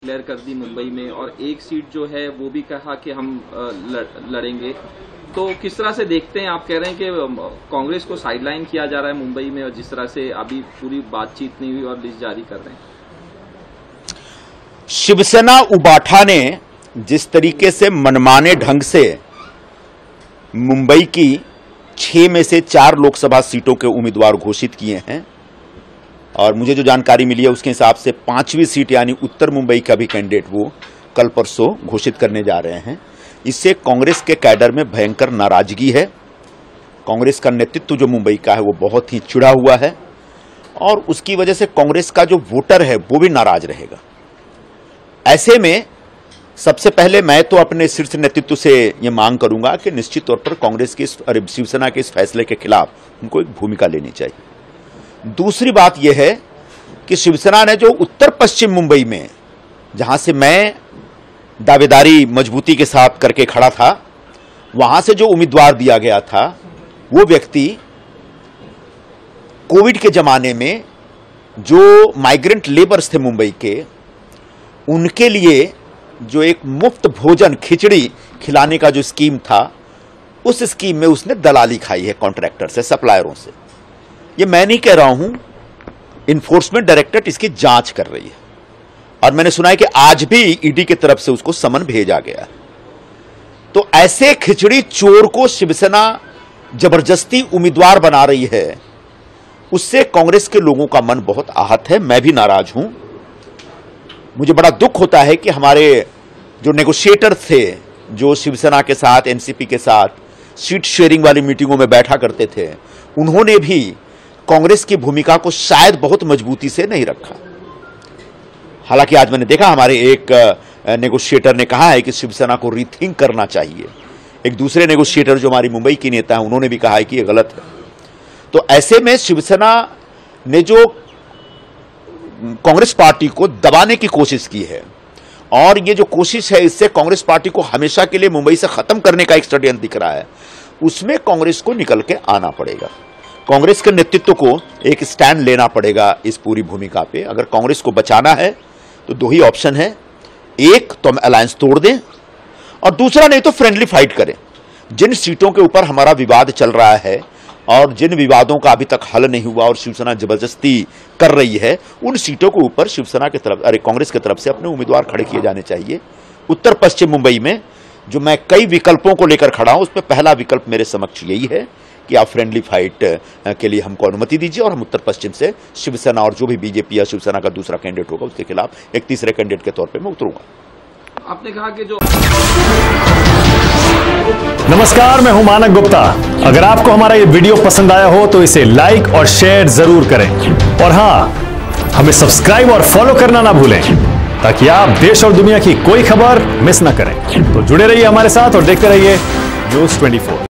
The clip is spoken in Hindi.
डिक्लेयर कर दी मुंबई में और एक सीट जो है वो भी कहा कि हम लड़ेंगे। तो किस तरह से देखते हैं, आप कह रहे हैं कि कांग्रेस को साइडलाइन किया जा रहा है मुंबई में, और जिस तरह से अभी पूरी बातचीत नहीं हुई और लिस्ट जारी कर रहे हैं। शिवसेना उबाठा ने जिस तरीके से मनमाने ढंग से मुंबई की 6 में से 4 लोकसभा सीटों के उम्मीदवार घोषित किए हैं, और मुझे जो जानकारी मिली है उसके हिसाब से 5वीं सीट यानी उत्तर मुंबई का भी कैंडिडेट वो कल परसों घोषित करने जा रहे हैं। इससे कांग्रेस के कैडर में भयंकर नाराजगी है। कांग्रेस का नेतृत्व जो मुंबई का है वो बहुत ही चिढ़ा हुआ है, और उसकी वजह से कांग्रेस का जो वोटर है वो भी नाराज रहेगा। ऐसे में सबसे पहले मैं तो अपने शीर्ष नेतृत्व से ये मांग करूंगा कि निश्चित तौर पर कांग्रेस की शिवसेना के इस फैसले के खिलाफ उनको एक भूमिका लेनी चाहिए। दूसरी बात यह है कि शिवसेना ने जो उत्तर पश्चिम मुंबई में, जहां से मैं दावेदारी मजबूती के साथ करके खड़ा था, वहां से जो उम्मीदवार दिया गया था वो व्यक्ति कोविड के जमाने में जो माइग्रेंट लेबर्स थे मुंबई के, उनके लिए जो एक मुफ्त भोजन खिचड़ी खिलाने का जो स्कीम था, उस स्कीम में उसने दलाली खाई है कॉन्ट्रैक्टर से, सप्लायरों से। ये मैं नहीं कह रहा हूं, इन्फोर्समेंट डायरेक्टरेट इसकी जांच कर रही है, और मैंने सुना है कि आज भी ईडी की तरफ से उसको समन भेजा गया। तो ऐसे खिचड़ी चोर को शिवसेना जबरदस्ती उम्मीदवार बना रही है, उससे कांग्रेस के लोगों का मन बहुत आहत है। मैं भी नाराज हूं। मुझे बड़ा दुख होता है कि हमारे जो नेगोशिएटर थे, जो शिवसेना के साथ, एनसीपी के साथ सीट शेयरिंग वाली मीटिंगों में बैठा करते थे, उन्होंने भी कांग्रेस की भूमिका को शायद बहुत मजबूती से नहीं रखा। हालांकि आज मैंने देखा हमारे एक नेगोशिएटर ने कहा है कि शिवसेना को रीथिंक करना चाहिए। एक दूसरे नेगोशिएटर जो हमारी मुंबई की नेता है, उन्होंने भी कहा है कि यह गलत है। तो ऐसे में शिवसेना ने जो कांग्रेस पार्टी को दबाने की कोशिश की है, और ये जो कोशिश है इससे कांग्रेस पार्टी को हमेशा के लिए मुंबई से खत्म करने का एक षड्यंत्र दिख रहा है, उसमें कांग्रेस को निकल के आना पड़ेगा। कांग्रेस के नेतृत्व को एक स्टैंड लेना पड़ेगा इस पूरी भूमिका पे। अगर कांग्रेस को बचाना है तो 2 ही ऑप्शन है, एक तो हम अलायंस तोड़ दें, और दूसरा नहीं तो फ्रेंडली फाइट करें। जिन सीटों के ऊपर हमारा विवाद चल रहा है और जिन विवादों का अभी तक हल नहीं हुआ और शिवसेना जबरदस्ती कर रही है, उन सीटों के ऊपर शिवसेना की तरफ, कांग्रेस की तरफ से अपने उम्मीदवार खड़े किए जाने चाहिए। उत्तर पश्चिम मुंबई में जो मैं कई विकल्पों को लेकर खड़ा हूं, उसमें पहला विकल्प मेरे समक्ष यही है कि आप फ्रेंडली फाइट के लिए हमको अनुमति दीजिए, और हम उत्तर पश्चिम से शिवसेना और जो भी बीजेपी या शिवसेना का दूसरा कैंडिडेट होगा उसके खिलाफ एक तीसरे कैंडिडेट के तौर पर मैं उतरूंगा। आपने कहा कि जो नमस्कार, मैं हूं मानक गुप्ता। अगर आपको हमारा ये वीडियो पसंद आया हो तो इसे लाइक और शेयर जरूर करें, और हां, हमें सब्सक्राइब और फॉलो करना ना भूलें ताकि आप देश और दुनिया की कोई खबर मिस ना करें। तो जुड़े रहिए हमारे साथ और देखते रहिए News 24।